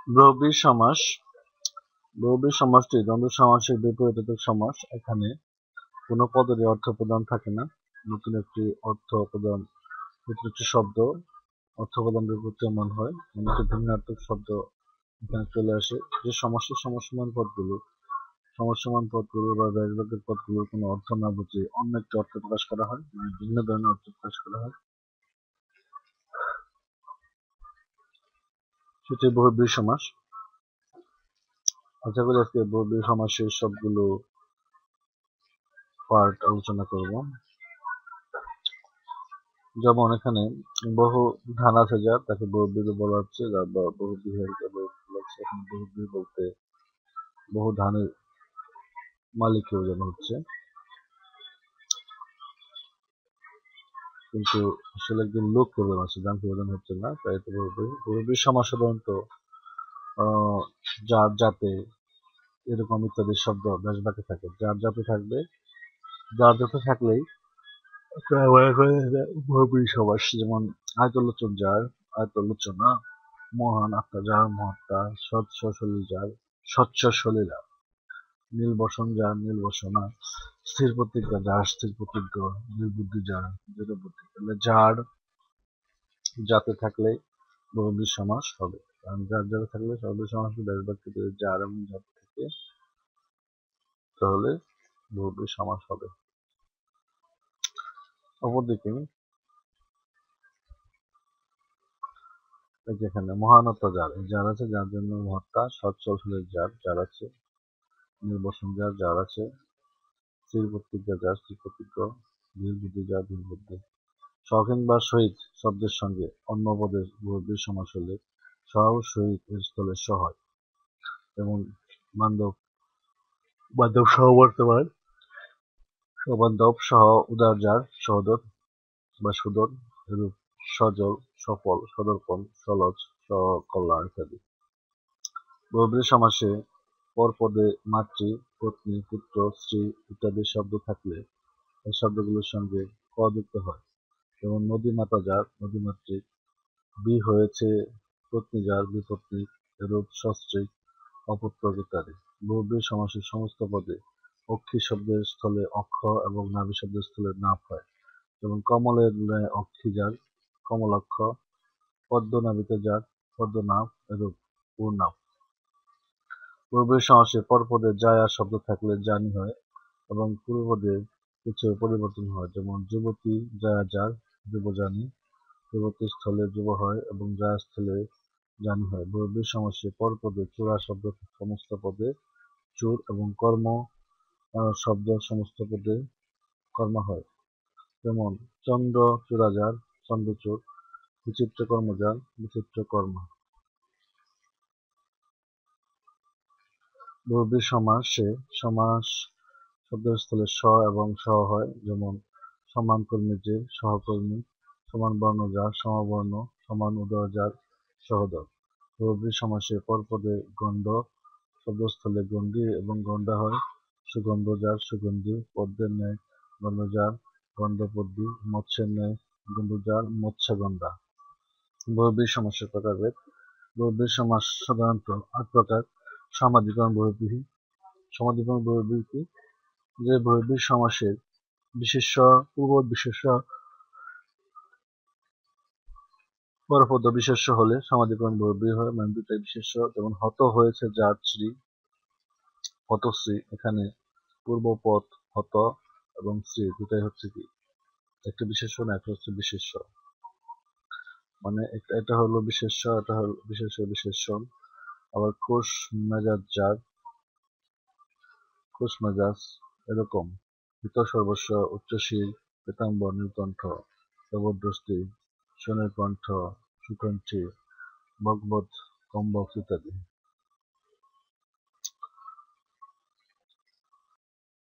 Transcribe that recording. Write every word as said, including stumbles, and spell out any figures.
বহুব্রীহি সমাস বহুব্রীহি সমাসটি দ্বন্দ্ব সমাসের বিপরীতার্থক সমাস। এখানে কোনো পদেরই অর্থ প্রদান থাকে না। নতুন একটি অর্থ প্রদান নতুন একটি শব্দ অর্থ প্রদান বিপরীতমান হয়, মানে একটি ভিন্নার্থক শব্দ এখানে চলে আসে। যে সমাসের সমসমান পদগুলো সমসমান পদগুলো বা ব্যাসবাক্যের পদগুলোর কোনো অর্থ না বুঝে অন্য একটি অর্থ প্রকাশ করা হয়, মানে ভিন্ন ধরনের অর্থ প্রকাশ করা হয়, সেটি বহুব্রীহি সমাস। আশা করি আজকে বহুব্রীহি সমাসের সবগুলো পার্ট আলোচনা করব। যেমন এখানে বহু ধান আছে যার, তাকে বহুব্রীহি বলা হচ্ছে, বা বহুব্রীহি বলা হচ্ছে। এখানে বহুব্রীহি বলতে বহু ধানের মালিককে বোঝানো হচ্ছে, কিন্তু আসলে একজন লোককে বোঝানো হচ্ছে, ধানকে বোঝানো হচ্ছে না। তাই তো বহুব্রীহি। বহুব্রীহি সমাস সাধারণত আহ যার, যাতে, এরকম ইত্যাদি শব্দ ব্যাসবাক্যে থাকে। যার, যাতে থাকবে, যার, যাতে থাকলেই বহুব্রীহি সমাস। যেমন আয়তলোচন যার, আয়তলোচনা, মহান আত্মা যার, মহাত্মা, স্বচ্ছ সলিল যার, স্বচ্ছ সলিলা, নীলবসন যার, নীলবসনা, স্থির প্রতিজ্ঞা যার, স্থির প্রতিজ্ঞ, নির্বুদ্ধি যার, দৃঢ় বুদ্ধি। তাহলে যার, যাতে থাকলে বহুব্রীহি সমাস হবে। কারণ যার, যাতে থাকলে বহুব্রীহি সমাস ব্যাসবাক্যে যদি যার এবং যাতে থাকে তাহলে বহুব্রীহি সমাস হবে। অপরদিকে যেখানে মহানতা যার, যার আছে, যার জন্য মহাত্মা, সচ্ছল সলিল যার, যার আছে, নির্বসন যার, যার আছে, স্থির প্রতিজ্ঞা যার, স্থির প্রতিজ্ঞ, ধীর বুদ্ধি যার, ধীর বুদ্ধি। সহ কিংবা সহিত শব্দের সঙ্গে অন্য পদের বহুব্রীহি সমাস হলে সহ ও সহিত এর স্থলে স হয়। যেমন বান্ধব, বান্ধব সহ বর্তমান, সবান্ধব সহ উদার যার, সহোদর বা সুদর, এরূপ সজল, সফল, সদর্পণ, সলজ, সকল্যাণ ইত্যাদি। বহুব্রীহি সমাসে পরপদে মাতৃ, পত্নী, পুত্র, স্ত্রী ইত্যাদি শব্দ থাকলে এই শব্দগুলোর সঙ্গে ক যুক্ত হয়। যেমন নদীমাতা যার, নদীমাতৃক, বি হয়েছে পত্নী যার, বিপত্নিক, এরূপ সস্ত্রীক, অপুত্রক ইত্যাদি। বহুব্রীহি সমাসের সমস্ত পদে অক্ষী শব্দের স্থলে অক্ষ এবং নাভি শব্দের স্থলে নাভ হয়। যেমন কমলের ন্যায় অক্ষী যার, কমলাক্ষ, পদ্মনাভিতে যার, পদ্মনাভ, এরূপ পূর্ণাভ। বহুব্রীহি সমাসে পরপদে জায়া শব্দ থাকলে জানি হয় এবং পূর্বপদে কিছু পরিবর্তন হয়। যেমন যুবতী জায়া যার, যুবজানি, যুবতীর স্থলে যুব হয় এবং জায়া স্থলে জানি হয়। বহুব্রীহি সমাসে পরপদে চূড়া শব্দ সমস্ত পদে চূর এবং কর্ম শব্দ সমস্ত পদে কর্ম হয়। যেমন চন্দ্র চূড়া যার, চন্দ্রচূড়, বিচিত্র কর্ম যার, বিচিত্র কর্ম। বহুব্রীহি সমাসে সমাস শব্দের স্থলে স এবং স হয়। যেমন সমান কর্মী যে, সহকর্মী, সমান বর্ণ যার, সমবর্ণ, সমান উদর যার, সহোদর। বহুব্রীহি সমাসে পরপদে গণ্ড শব্দস্থলে গণ্ডী এবং গণ্ডা হয়। সুগন্ধ যার, সুগন্ধি, পদ্মের ন্যায় গন্ধ যার, গন্ধপদ্মী, মৎস্যের ন্যায় গন্ধ যার, মৎস্যগন্ধা। বহুব্রীহি সমাসের প্রকারভেদ। বহুব্রীহি সমাস সাধারণত আট প্রকার। সমাধিকরণ বহুব্রীহি। সমাধিকরণ বহুব্রীহি কি? যে বহুব্রীহি সমাসের বিশেষ্য পূর্বপদ বিশেষ্য পরপদ বিশেষ্য হলে সমাধিকরণ বহুব্রীহি হয়, মানে দুটাই বিশেষ্য। যেমন হত হয়েছে যার, শ্রী, হতশ্রী। এখানে পূর্বপদ হত এবং শ্রী দুটাই হচ্ছে কি একটা বিশেষ্য না, একটা হচ্ছে বিশেষ্য। মানে এটা হলো বিশেষ্য, এটা হলো বিশেষ্য বিশেষ্য। আবার কোষ মেজাজ যার, কোষ মেজাজ, এরকম। হিত সর্বস্ব, উচ্চশীল, শ্বেতাম্বর, নীলকণ্ঠ, জবরদস্তি, সোনের কণ্ঠ, সুকণ্ঠী, ভগবত, কম্বক ইত্যাদি।